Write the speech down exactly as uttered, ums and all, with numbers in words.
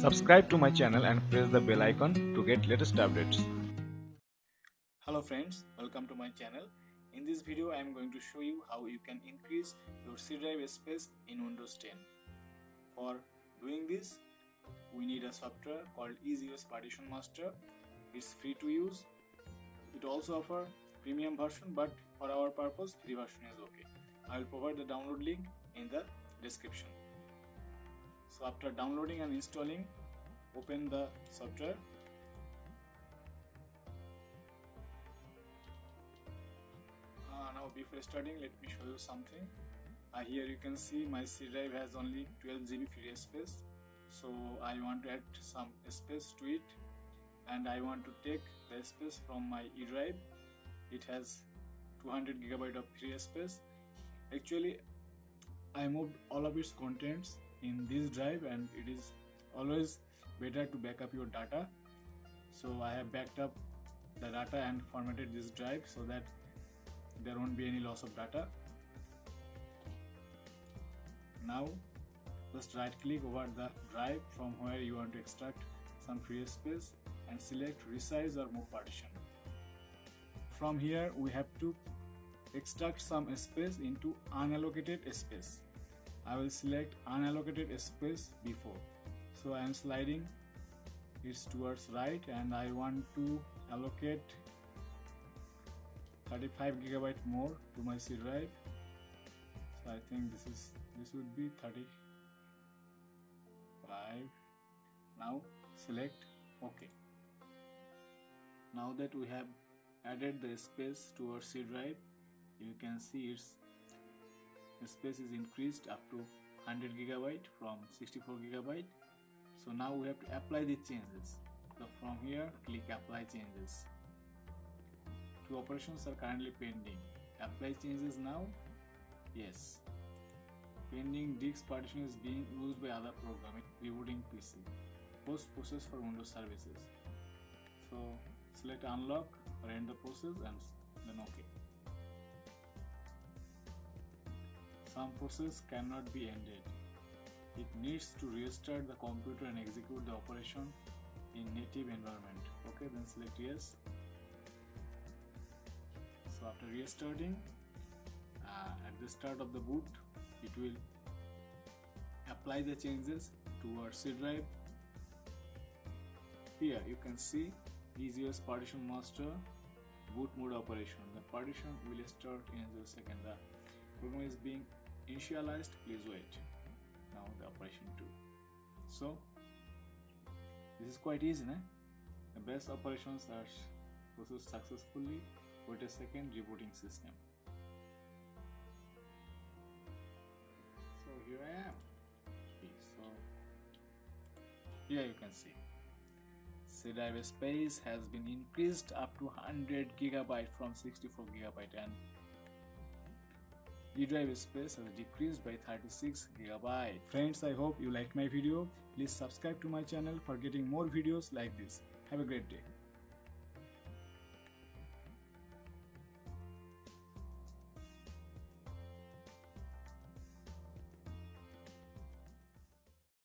Subscribe to my channel and press the bell icon to get latest updates. Hello friends, welcome to my channel. In this video I am going to show you how you can increase your C drive space in Windows ten. For doing this, we need a software called EasyOS Partition Master. It's free to use. It also offers premium version, but for our purpose free version is okay. I will provide the download link in the description. So after downloading and installing, open the software. Uh, now before starting, let me show you something. Uh, here you can see my C drive has only twelve G B free space. So I want to add some space to it, and I want to take the space from my E drive. It has two hundred gigabyte of free space. Actually, I moved all of its contents in this drive, and it is always better to back up your data. So I have backed up the data and formatted this drive so that there won't be any loss of data. Now just right click over the drive from where you want to extract some free space and select resize or move partition. From here we have to extract some space into unallocated space. I will select unallocated space before. So I am sliding it towards right, and I want to allocate thirty-five gigabyte more to my C drive. So I think this is this would be thirty-five. Now select OK. Now that we have added the space to our C drive, you can see its space is increased up to one hundred gigabyte from sixty-four gigabyte. So now we have to apply the changes. So from here click apply changes. Two operations are currently pending. Apply changes now. Yes. Pending disk partition is being used by other program. Rebooting P C. Post process for Windows services. So select unlock or end the process and then OK. Some process cannot be ended. It needs to restart the computer and execute the operation in native environment. Okay, then select yes. So after restarting, uh, at the start of the boot, it will apply the changes to our C drive. Here you can see EasyOS Partition Master boot mode operation. The partition will start in a second. The program is being initialized. Please wait. Now the operation two. So this is quite easy, né? The best operations are processed successfully. Wait a second, rebooting system. So here I am. Okay, so here you can see C drive space has been increased up to one hundred gigabyte from sixty-four gigabyte, and E drive space has decreased by thirty-six gigabyte. Friends, I hope you liked my video. Please subscribe to my channel for getting more videos like this. Have a great day.